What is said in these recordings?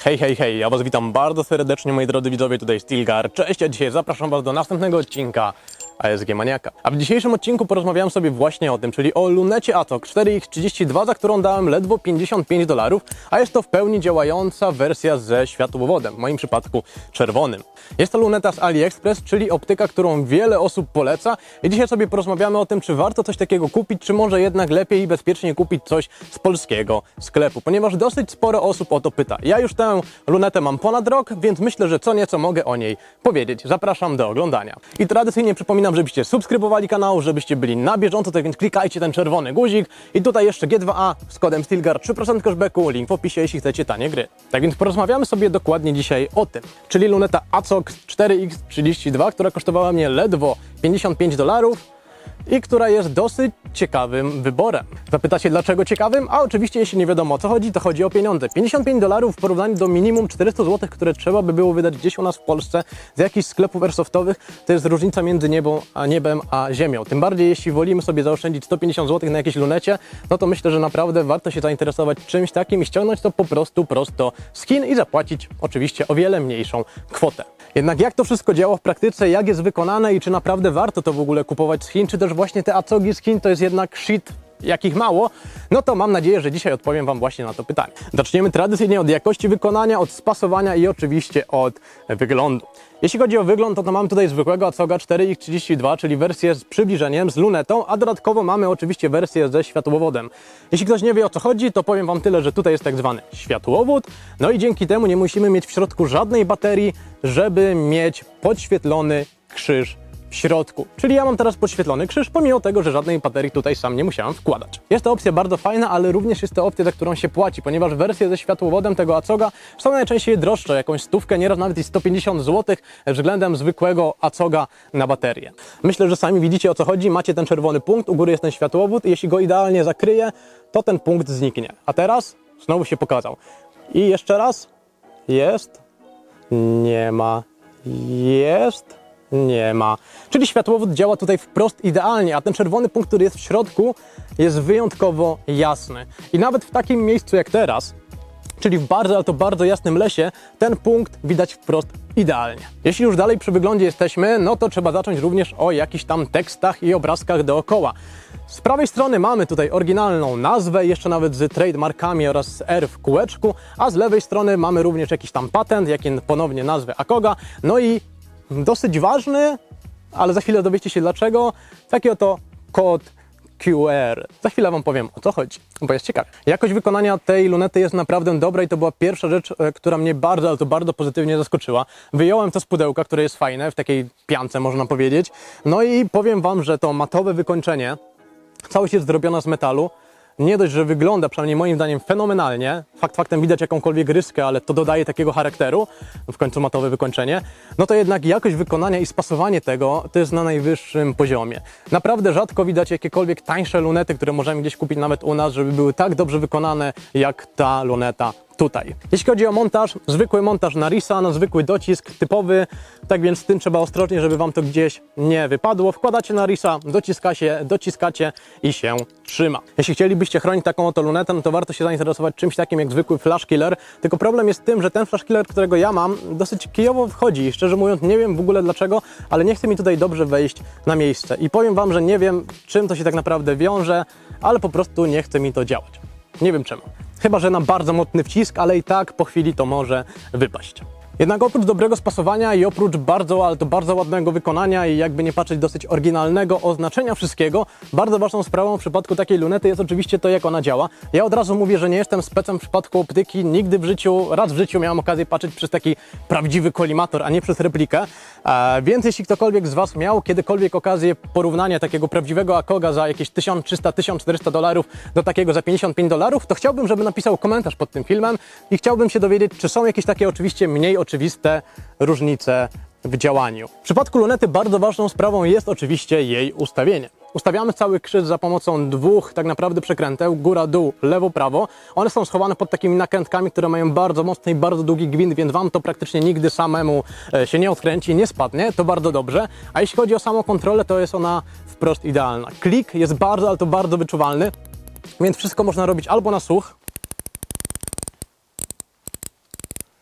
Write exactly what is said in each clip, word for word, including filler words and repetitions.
Hej, hej, hej, ja was witam bardzo serdecznie, moi drodzy widzowie, tutaj Stilgar. Cześć, a dzisiaj zapraszam was do następnego odcinka A S G Maniaka. A w dzisiejszym odcinku porozmawiałem sobie właśnie o tym, czyli o lunecie ATOG cztery X trzydzieści dwa, za którą dałem ledwo pięćdziesiąt pięć dolarów, a jest to w pełni działająca wersja ze światłowodem, w moim przypadku czerwonym. Jest to luneta z AliExpress, czyli optyka, którą wiele osób poleca, i dzisiaj sobie porozmawiamy o tym, czy warto coś takiego kupić, czy może jednak lepiej i bezpiecznie kupić coś z polskiego sklepu, ponieważ dosyć sporo osób o to pyta. Ja już tę lunetę mam ponad rok, więc myślę, że co nieco mogę o niej powiedzieć. Zapraszam do oglądania. I tradycyjnie przypominam, żebyście subskrybowali kanał, żebyście byli na bieżąco, tak więc klikajcie ten czerwony guzik. I tutaj jeszcze G dwa A z kodem Stilgar, trzy procent cashbacku, link w opisie, jeśli chcecie tanie gry. Tak więc porozmawiamy sobie dokładnie dzisiaj o tym, czyli luneta ATOG cztery X trzydzieści dwa, która kosztowała mnie ledwo pięćdziesiąt pięć dolarów i która jest dosyć ciekawym wyborem. Zapytacie, dlaczego ciekawym? A oczywiście, jeśli nie wiadomo o co chodzi, to chodzi o pieniądze. pięćdziesiąt pięć dolarów w porównaniu do minimum czterysta złotych, które trzeba by było wydać gdzieś u nas w Polsce z jakichś sklepów airsoftowych, to jest różnica między niebem a, niebem a ziemią. Tym bardziej, jeśli wolimy sobie zaoszczędzić sto pięćdziesiąt złotych na jakiejś lunecie, no to myślę, że naprawdę warto się zainteresować czymś takim i ściągnąć to po prostu prosto z Chin i zapłacić oczywiście o wiele mniejszą kwotę. Jednak jak to wszystko działa w praktyce, jak jest wykonane i czy naprawdę warto to w ogóle kupować z Chin, czy też właśnie te ATOGi z Chin to jest jednak shit jakich mało, no to mam nadzieję, że dzisiaj odpowiem wam właśnie na to pytanie. Zaczniemy tradycyjnie od jakości wykonania, od spasowania i oczywiście od wyglądu. Jeśli chodzi o wygląd, to, to mamy tutaj zwykłego ATOGa cztery X trzydzieści dwa, czyli wersję z przybliżeniem, z lunetą, a dodatkowo mamy oczywiście wersję ze światłowodem. Jeśli ktoś nie wie, o co chodzi, to powiem wam tyle, że tutaj jest tak zwany światłowód, no i dzięki temu nie musimy mieć w środku żadnej baterii, żeby mieć podświetlony krzyż w środku. Czyli ja mam teraz podświetlony krzyż, pomimo tego, że żadnej baterii tutaj sam nie musiałem wkładać. Jest to opcja bardzo fajna, ale również jest to opcja, za którą się płaci, ponieważ wersje ze światłowodem tego ATOGa są najczęściej droższe, jakąś stówkę, nieraz nawet i sto pięćdziesiąt złotych względem zwykłego ATOGa na baterię. Myślę, że sami widzicie, o co chodzi. Macie ten czerwony punkt, u góry jest ten światłowód i jeśli go idealnie zakryję, to ten punkt zniknie. A teraz znowu się pokazał. I jeszcze raz. Jest. Nie ma. Jest. Nie ma. Czyli światłowód działa tutaj wprost idealnie, a ten czerwony punkt, który jest w środku, jest wyjątkowo jasny. I nawet w takim miejscu jak teraz, czyli w bardzo, ale to bardzo jasnym lesie, ten punkt widać wprost idealnie. Jeśli już dalej przy wyglądzie jesteśmy, no to trzeba zacząć również o jakichś tam tekstach i obrazkach dookoła. Z prawej strony mamy tutaj oryginalną nazwę, jeszcze nawet z trademarkami oraz z R w kółeczku, a z lewej strony mamy również jakiś tam patent, jak ponownie nazwę AKOGa, no i dosyć ważny, ale za chwilę dowiecie się dlaczego, taki oto kod Q R. Za chwilę wam powiem, o co chodzi, bo jest ciekawe. Jakość wykonania tej lunety jest naprawdę dobra i to była pierwsza rzecz, która mnie bardzo, ale to bardzo pozytywnie zaskoczyła. Wyjąłem to z pudełka, które jest fajne, w takiej piance można powiedzieć. No i powiem wam, że to matowe wykończenie, całość jest zrobiona z metalu. Nie dość, że wygląda, przynajmniej moim zdaniem, fenomenalnie, fakt faktem widać jakąkolwiek ryskę, ale to dodaje takiego charakteru, w końcu matowe wykończenie, no to jednak jakość wykonania i spasowanie tego to jest na najwyższym poziomie. Naprawdę rzadko widać jakiekolwiek tańsze lunety, które możemy gdzieś kupić nawet u nas, żeby były tak dobrze wykonane jak ta luneta tutaj. Jeśli chodzi o montaż, zwykły montaż na risa, na zwykły docisk, typowy, tak więc z tym trzeba ostrożnie, żeby wam to gdzieś nie wypadło. Wkładacie na risa, dociskacie, dociskacie i się trzyma. Jeśli chcielibyście chronić taką oto lunetę, no to warto się zainteresować czymś takim jak zwykły flash killer, tylko problem jest w tym, że ten flash killer, którego ja mam, dosyć kijowo wchodzi i szczerze mówiąc nie wiem w ogóle dlaczego, ale nie chce mi tutaj dobrze wejść na miejsce i powiem wam, że nie wiem czym to się tak naprawdę wiąże, ale po prostu nie chce mi to działać. Nie wiem czemu. Chyba że na bardzo mocny wcisk, ale i tak po chwili to może wypaść. Jednak oprócz dobrego spasowania i oprócz bardzo, ale to bardzo ładnego wykonania i jakby nie patrzeć dosyć oryginalnego oznaczenia wszystkiego, bardzo ważną sprawą w przypadku takiej lunety jest oczywiście to, jak ona działa. Ja od razu mówię, że nie jestem specem w przypadku optyki, nigdy w życiu, raz w życiu miałem okazję patrzeć przez taki prawdziwy kolimator, a nie przez replikę, e, więc jeśli ktokolwiek z was miał kiedykolwiek okazję porównania takiego prawdziwego AKOGa za jakieś tysiąc trzysta do tysiąc czterysta dolarów do takiego za pięćdziesiąt pięć dolarów, to chciałbym, żeby napisał komentarz pod tym filmem i chciałbym się dowiedzieć, czy są jakieś takie oczywiście mniej oczywiste różnice w działaniu. W przypadku lunety bardzo ważną sprawą jest oczywiście jej ustawienie. Ustawiamy cały krzyż za pomocą dwóch tak naprawdę przekręteł, góra, dół, lewo, prawo. One są schowane pod takimi nakrętkami, które mają bardzo mocny i bardzo długi gwint, więc wam to praktycznie nigdy samemu się nie odkręci, nie spadnie, to bardzo dobrze. A jeśli chodzi o samą kontrolę, to jest ona wprost idealna. Klik jest bardzo, ale to bardzo wyczuwalny, więc wszystko można robić albo na słuch,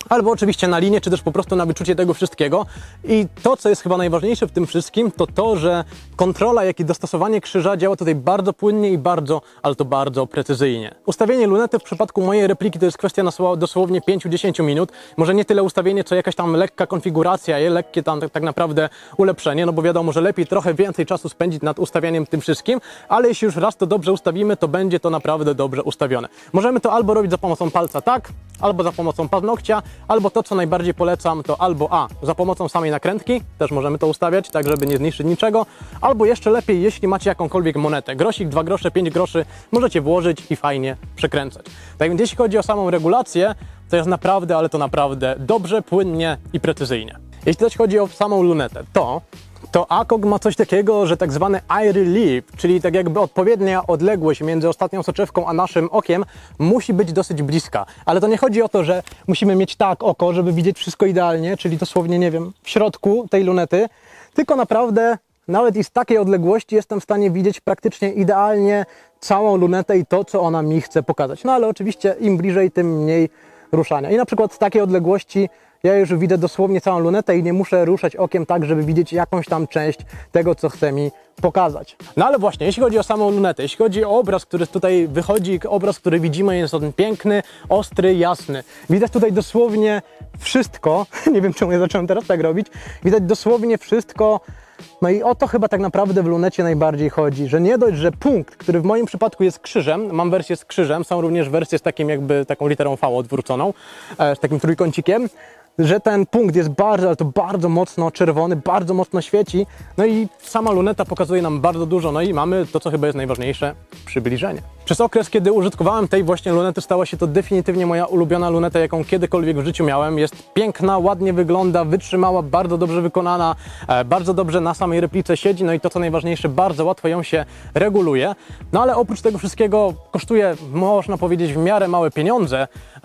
albo oczywiście na linię, czy też po prostu na wyczucie tego wszystkiego. I to, co jest chyba najważniejsze w tym wszystkim, to to, że kontrola, jak i dostosowanie krzyża działa tutaj bardzo płynnie i bardzo, ale to bardzo precyzyjnie. Ustawienie lunety w przypadku mojej repliki to jest kwestia dosłownie pięć do dziesięciu minut. Może nie tyle ustawienie, co jakaś tam lekka konfiguracja, je lekkie tam tak, tak naprawdę ulepszenie, no bo wiadomo, że lepiej trochę więcej czasu spędzić nad ustawianiem tym wszystkim, ale jeśli już raz to dobrze ustawimy, to będzie to naprawdę dobrze ustawione. Możemy to albo robić za pomocą palca tak, albo za pomocą paznokcia, albo to, co najbardziej polecam, to albo a, za pomocą samej nakrętki, też możemy to ustawiać, tak żeby nie zniszczyć niczego, albo jeszcze lepiej, jeśli macie jakąkolwiek monetę, grosik, dwa grosze, pięć groszy, możecie włożyć i fajnie przekręcać. Tak więc jeśli chodzi o samą regulację, to jest naprawdę, ale to naprawdę dobrze, płynnie i precyzyjnie. Jeśli też chodzi o samą lunetę, to to A K O G ma coś takiego, że tak zwany eye relief, czyli tak jakby odpowiednia odległość między ostatnią soczewką a naszym okiem musi być dosyć bliska. Ale to nie chodzi o to, że musimy mieć tak oko, żeby widzieć wszystko idealnie, czyli dosłownie, nie wiem, w środku tej lunety, tylko naprawdę nawet i z takiej odległości jestem w stanie widzieć praktycznie idealnie całą lunetę i to, co ona mi chce pokazać. No ale oczywiście im bliżej, tym mniej ruszania. I na przykład z takiej odległości ja już widzę dosłownie całą lunetę i nie muszę ruszać okiem tak, żeby widzieć jakąś tam część tego, co chce mi pokazać. No ale właśnie, jeśli chodzi o samą lunetę, jeśli chodzi o obraz, który tutaj wychodzi, obraz, który widzimy, jest on piękny, ostry, jasny. Widać tutaj dosłownie wszystko, nie wiem czemu ja zacząłem teraz tak robić, widać dosłownie wszystko. No i o to chyba tak naprawdę w lunecie najbardziej chodzi, że nie dość, że punkt, który w moim przypadku jest krzyżem, mam wersję z krzyżem, są również wersje z takim jakby taką literą V odwróconą, z takim trójkącikiem, że ten punkt jest bardzo, ale to bardzo mocno czerwony, bardzo mocno świeci, no i sama luneta pokazuje nam bardzo dużo, no i mamy to, co chyba jest najważniejsze, przybliżenie. Przez okres, kiedy użytkowałem tej właśnie lunety, stała się to definitywnie moja ulubiona luneta, jaką kiedykolwiek w życiu miałem. Jest piękna, ładnie wygląda, wytrzymała, bardzo dobrze wykonana, bardzo dobrze na samej replice siedzi, no i to, co najważniejsze, bardzo łatwo ją się reguluje. No ale oprócz tego wszystkiego kosztuje, można powiedzieć, w miarę małe pieniądze,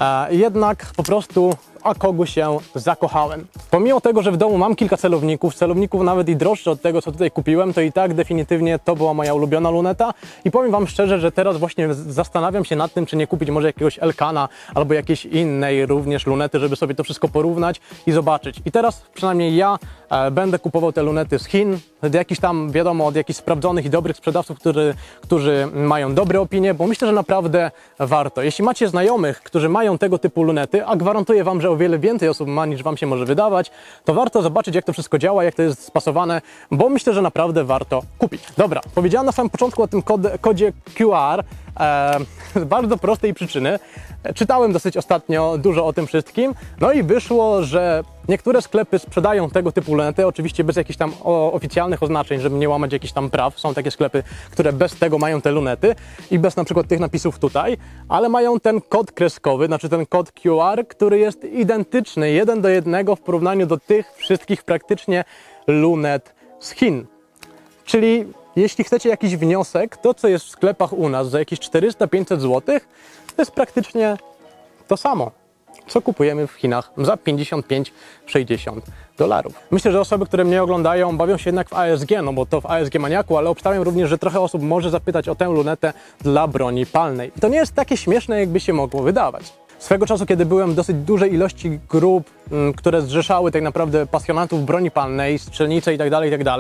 jednak po prostu A K O G-u się zakochałem. Pomimo tego, że w domu mam kilka celowników, celowników nawet i droższe od tego, co tutaj kupiłem, to i tak definitywnie to była moja ulubiona luneta i powiem Wam szczerze, że teraz właśnie zastanawiam się nad tym, czy nie kupić może jakiegoś Elkana albo jakiejś innej również lunety, żeby sobie to wszystko porównać i zobaczyć. I teraz przynajmniej ja e, będę kupował te lunety z Chin, od jakichś tam, wiadomo, od jakichś sprawdzonych i dobrych sprzedawców, którzy, którzy mają dobre opinie, bo myślę, że naprawdę warto. Jeśli macie znajomych, którzy mają tego typu lunety, a gwarantuję Wam, że o wiele więcej osób ma niż Wam się może wydawać, to warto zobaczyć, jak to wszystko działa, jak to jest spasowane, bo myślę, że naprawdę warto kupić. Dobra, powiedziałem na samym początku o tym kod- kodzie Q R, e, z bardzo prostej przyczyny. Czytałem dosyć ostatnio dużo o tym wszystkim, no i wyszło, że niektóre sklepy sprzedają tego typu lunety, oczywiście bez jakichś tam oficjalnych oznaczeń, żeby nie łamać jakichś tam praw. Są takie sklepy, które bez tego mają te lunety i bez na przykład tych napisów tutaj, ale mają ten kod kreskowy, znaczy ten kod Q R, który jest identyczny, jeden do jednego w porównaniu do tych wszystkich praktycznie lunet z Chin. Czyli jeśli chcecie jakiś wniosek, to co jest w sklepach u nas za jakieś czterysta do pięciuset złotych, to jest praktycznie to samo, co kupujemy w Chinach za pięćdziesiąt pięć do sześćdziesięciu dolarów. Myślę, że osoby, które mnie oglądają, bawią się jednak w A S G, no bo to w A S G Maniaku, ale obstawiam również, że trochę osób może zapytać o tę lunetę dla broni palnej. I to nie jest takie śmieszne, jakby się mogło wydawać. Swego czasu, kiedy byłem w dosyć dużej ilości grup, m, które zrzeszały tak naprawdę pasjonatów broni palnej, strzelnice itd., itd.,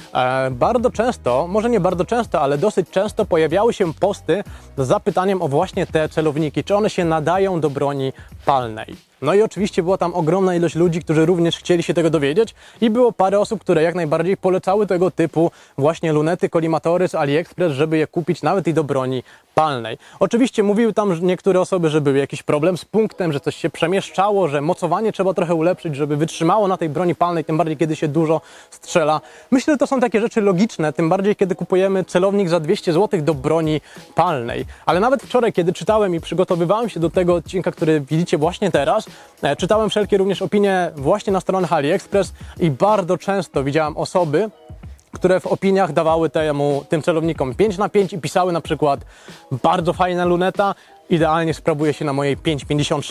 e, bardzo często, może nie bardzo często, ale dosyć często pojawiały się posty z zapytaniem o właśnie te celowniki, czy one się nadają do broni palnej. No i oczywiście była tam ogromna ilość ludzi, którzy również chcieli się tego dowiedzieć i było parę osób, które jak najbardziej polecały tego typu właśnie lunety, kolimatory z AliExpress, żeby je kupić nawet i do broni palnej. Oczywiście mówiły tam niektóre osoby, że był jakiś problem z punktem, że coś się przemieszczało, że mocowanie trzeba trochę ulepszyć, żeby wytrzymało na tej broni palnej, tym bardziej kiedy się dużo strzela. Myślę, że to są takie rzeczy logiczne, tym bardziej kiedy kupujemy celownik za dwieście złotych do broni palnej. Ale nawet wczoraj, kiedy czytałem i przygotowywałem się do tego odcinka, który widzicie właśnie teraz, czytałem wszelkie również opinie właśnie na stronach AliExpress i bardzo często widziałem osoby, które w opiniach dawały temu, tym celownikom pięć na pięć i pisały na przykład: bardzo fajna luneta, idealnie sprawuje się na mojej pięć pięćdziesiąt sześć.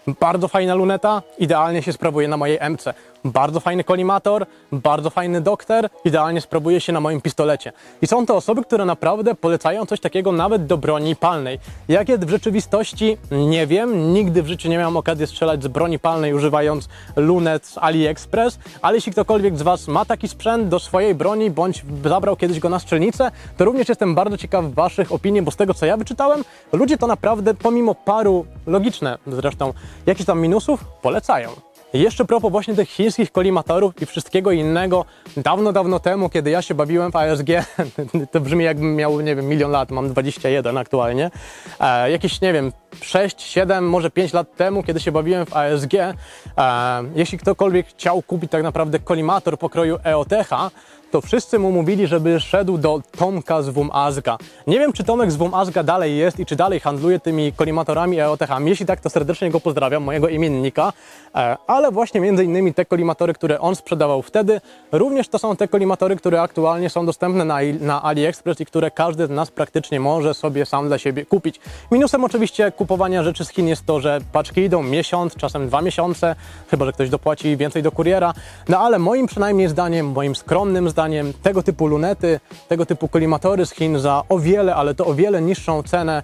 Bardzo fajna luneta, idealnie się sprawuje na mojej M C. Bardzo fajny kolimator, bardzo fajny dokter, idealnie sprawuje się na moim pistolecie. I są to osoby, które naprawdę polecają coś takiego nawet do broni palnej. Jak jest w rzeczywistości, nie wiem, nigdy w życiu nie miałem okazji strzelać z broni palnej używając lunet z AliExpress, ale jeśli ktokolwiek z Was ma taki sprzęt do swojej broni, bądź zabrał kiedyś go na strzelnicę, to również jestem bardzo ciekaw Waszych opinii, bo z tego co ja wyczytałem, ludzie to naprawdę pomimo paru, logiczne zresztą, jakichś tam minusów, polecają. Jeszcze propos właśnie tych chińskich kolimatorów i wszystkiego innego, dawno, dawno temu, kiedy ja się bawiłem w A S G, to brzmi jakbym miał, nie wiem, milion lat, mam dwadzieścia jeden aktualnie, e, jakieś, nie wiem, sześć, siedem, może pięć lat temu, kiedy się bawiłem w A S G, e, jeśli ktokolwiek chciał kupić tak naprawdę kolimator pokroju E O T H, to wszyscy mu mówili, żeby szedł do Tomka z Wumazga. Nie wiem, czy Tomek z Wumazga dalej jest i czy dalej handluje tymi kolimatorami E O T H. Jeśli tak, to serdecznie go pozdrawiam, mojego imiennika. Ale właśnie między innymi te kolimatory, które on sprzedawał wtedy, również to są te kolimatory, które aktualnie są dostępne na, na AliExpress i które każdy z nas praktycznie może sobie sam dla siebie kupić. Minusem oczywiście kupowania rzeczy z Chin jest to, że paczki idą miesiąc, czasem dwa miesiące, chyba że ktoś dopłaci więcej do kuriera. No ale moim przynajmniej zdaniem, moim skromnym zdaniem, Zdaniem tego typu lunety, tego typu kolimatory z Chin za o wiele, ale to o wiele niższą cenę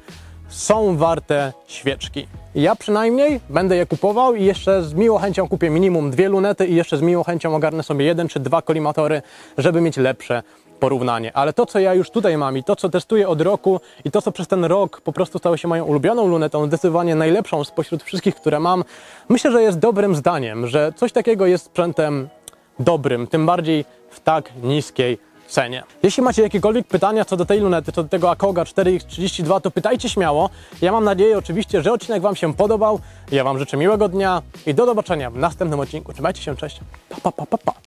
są warte świeczki. Ja przynajmniej będę je kupował i jeszcze z miłą chęcią kupię minimum dwie lunety i jeszcze z miłą chęcią ogarnę sobie jeden czy dwa kolimatory, żeby mieć lepsze porównanie. Ale to, co ja już tutaj mam i to, co testuję od roku i to, co przez ten rok po prostu stało się moją ulubioną lunetą, zdecydowanie najlepszą spośród wszystkich, które mam, myślę, że jest dobrym zdaniem, że coś takiego jest sprzętem dobrym, tym bardziej w tak niskiej cenie. Jeśli macie jakiekolwiek pytania co do tej lunety, co do tego Akoga cztery X trzydzieści dwa, to pytajcie śmiało. Ja mam nadzieję oczywiście, że odcinek Wam się podobał. Ja Wam życzę miłego dnia i do zobaczenia w następnym odcinku. Trzymajcie się, cześć. Pa, pa, pa, pa, pa.